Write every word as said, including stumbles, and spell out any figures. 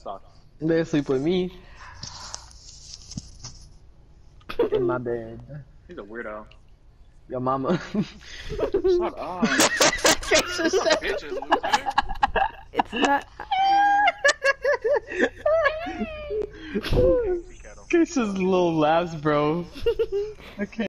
sucks. They sleep with me. In my bed. He's a weirdo. Your mama. Shut up. Bitches, loser. It's not. Case's little laughs, bro. I can't.